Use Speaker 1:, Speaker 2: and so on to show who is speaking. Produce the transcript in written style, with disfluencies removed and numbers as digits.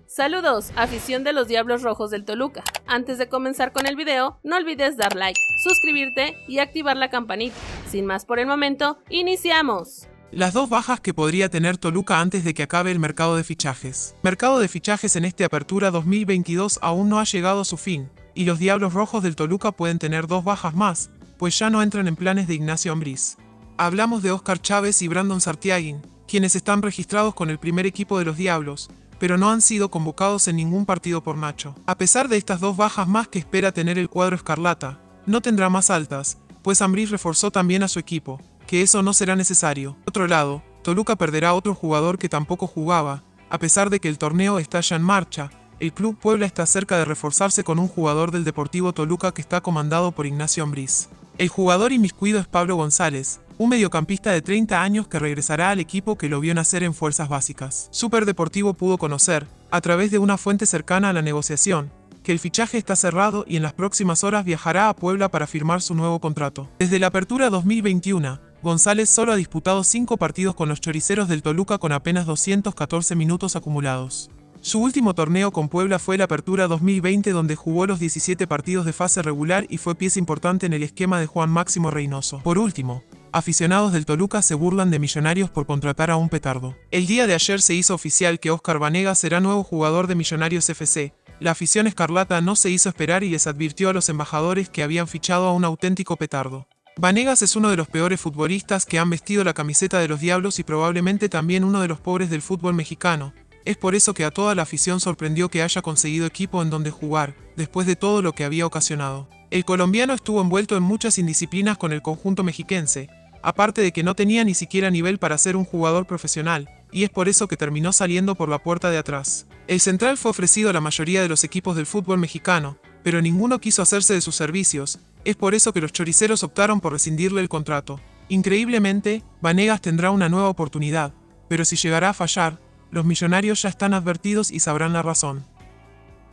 Speaker 1: Saludos, afición de los Diablos Rojos del Toluca. Antes de comenzar con el video, no olvides dar like, suscribirte y activar la campanita. Sin más por el momento, ¡iniciamos!
Speaker 2: Las dos bajas que podría tener Toluca antes de que acabe el mercado de fichajes. Mercado de fichajes en esta apertura 2022 aún no ha llegado a su fin, y los Diablos Rojos del Toluca pueden tener dos bajas más, pues ya no entran en planes de Ignacio Ambriz. Hablamos de Óscar Chávez y Brandon Sartiáguin, quienes están registrados con el primer equipo de los Diablos, pero no han sido convocados en ningún partido por Nacho. A pesar de estas dos bajas más que espera tener el cuadro escarlata, no tendrá más altas, pues Ambriz reforzó también a su equipo, que eso no será necesario. Por otro lado, Toluca perderá a otro jugador que tampoco jugaba, a pesar de que el torneo está ya en marcha. El Club Puebla está cerca de reforzarse con un jugador del Deportivo Toluca que está comandado por Ignacio Ambriz. El jugador inmiscuido es Pablo González, un mediocampista de 30 años que regresará al equipo que lo vio nacer en Fuerzas Básicas. Super Deportivo pudo conocer, a través de una fuente cercana a la negociación, que el fichaje está cerrado y en las próximas horas viajará a Puebla para firmar su nuevo contrato. Desde la apertura 2021, González solo ha disputado 5 partidos con los choriceros del Toluca con apenas 214 minutos acumulados. Su último torneo con Puebla fue la Apertura 2020, donde jugó los 17 partidos de fase regular y fue pieza importante en el esquema de Juan Máximo Reynoso. Por último, aficionados del Toluca se burlan de Millonarios por contratar a un petardo. El día de ayer se hizo oficial que Óscar Vanegas será nuevo jugador de Millonarios FC. La afición escarlata no se hizo esperar y les advirtió a los embajadores que habían fichado a un auténtico petardo. Vanegas es uno de los peores futbolistas que han vestido la camiseta de los Diablos y probablemente también uno de los pobres del fútbol mexicano. Es por eso que a toda la afición sorprendió que haya conseguido equipo en donde jugar, después de todo lo que había ocasionado. El colombiano estuvo envuelto en muchas indisciplinas con el conjunto mexiquense, aparte de que no tenía ni siquiera nivel para ser un jugador profesional, y es por eso que terminó saliendo por la puerta de atrás. El central fue ofrecido a la mayoría de los equipos del fútbol mexicano, pero ninguno quiso hacerse de sus servicios, es por eso que los choriceros optaron por rescindirle el contrato. Increíblemente, Vanegas tendrá una nueva oportunidad, pero si llegará a fallar, los millonarios ya están advertidos y sabrán la razón.